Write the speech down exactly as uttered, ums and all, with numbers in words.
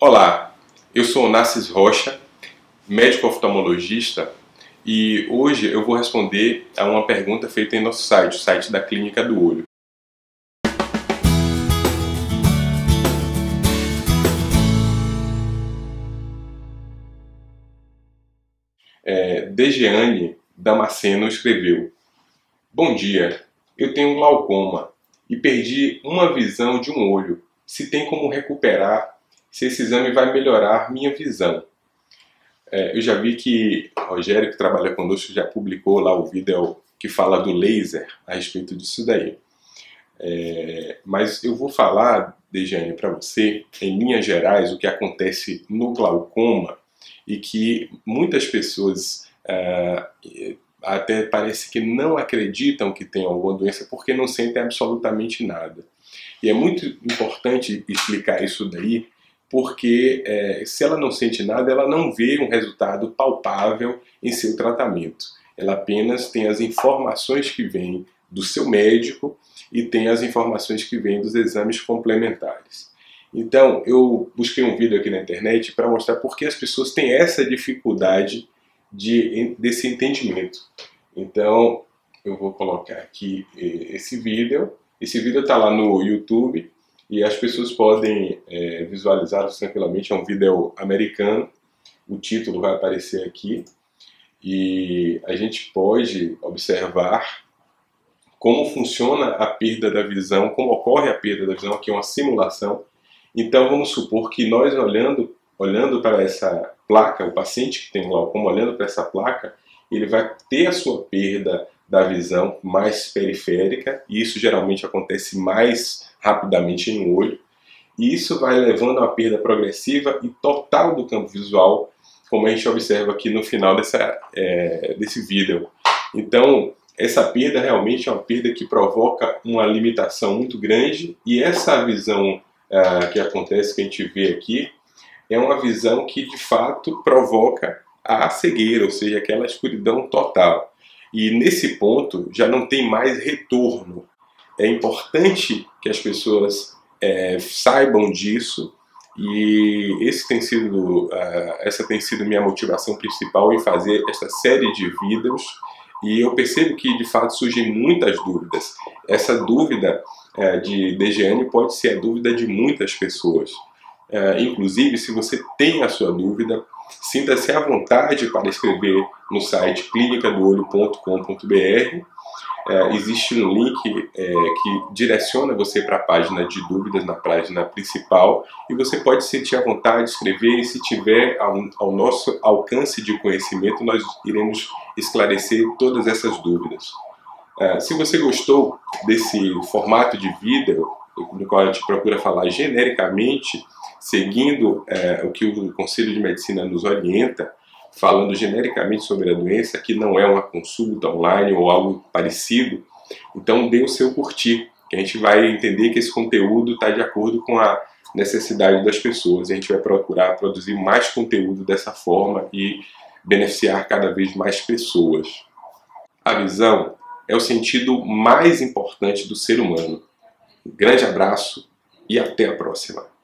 Olá, eu sou Onassis Rocha, médico oftalmologista, e hoje eu vou responder a uma pergunta feita em nosso site, o site da Clínica do Olho. É, Dejeane Damasceno escreveu: Bom dia, eu tenho glaucoma e perdi uma visão de um olho. Se tem como recuperar, se esse exame vai melhorar minha visão. É, eu já vi que o Rogério, que trabalha conosco, já publicou lá o vídeo que fala do laser a respeito disso daí. É, mas eu vou falar, Dejeane, para você, em linhas gerais, o que acontece no glaucoma e que muitas pessoas ah, até parece que não acreditam que tem alguma doença porque não sentem absolutamente nada. E é muito importante explicar isso daí, porque é, se ela não sente nada, ela não vê um resultado palpável em seu tratamento. Ela apenas tem as informações que vêm do seu médico e tem as informações que vêm dos exames complementares. Então, eu busquei um vídeo aqui na internet para mostrar por que as pessoas têm essa dificuldade de, desse entendimento. Então, eu vou colocar aqui esse vídeo. Esse vídeo está lá no YouTube e as pessoas podem é, visualizá-lo tranquilamente. É um vídeo americano, o título vai aparecer aqui. E a gente pode observar como funciona a perda da visão, como ocorre a perda da visão, aqui é uma simulação. Então vamos supor que nós olhando, olhando para essa placa, o paciente que tem glaucoma olhando para essa placa, ele vai ter a sua perda da visão mais periférica, e isso geralmente acontece mais rapidamente em um olho, e isso vai levando a uma perda progressiva e total do campo visual, como a gente observa aqui no final dessa, é, desse vídeo. Então, essa perda realmente é uma perda que provoca uma limitação muito grande, e essa visão ah, que acontece, que a gente vê aqui, é uma visão que de fato provoca a cegueira, ou seja, aquela escuridão total. E nesse ponto já não tem mais retorno. É importante que as pessoas é, saibam disso, e esse tem sido, uh, essa tem sido minha motivação principal em fazer esta série de vídeos. E eu percebo que de fato surgem muitas dúvidas. Essa dúvida uh, de Dejeane pode ser a dúvida de muitas pessoas. Uh, inclusive, se você tem a sua dúvida, sinta-se à vontade para escrever no site clínica do olho ponto com ponto br. É, existe um link é, que direciona você para a página de dúvidas, na página principal, e você pode sentir à vontade de escrever, e se tiver ao, ao nosso alcance de conhecimento, nós iremos esclarecer todas essas dúvidas. É, se você gostou desse formato de vídeo, no qual a gente procura falar genericamente, seguindo é, o que o Conselho de Medicina nos orienta, falando genericamente sobre a doença, que não é uma consulta online ou algo parecido, então dê o seu curtir, que a gente vai entender que esse conteúdo está de acordo com a necessidade das pessoas. A gente vai procurar produzir mais conteúdo dessa forma e beneficiar cada vez mais pessoas. A visão é o sentido mais importante do ser humano. Um grande abraço e até a próxima.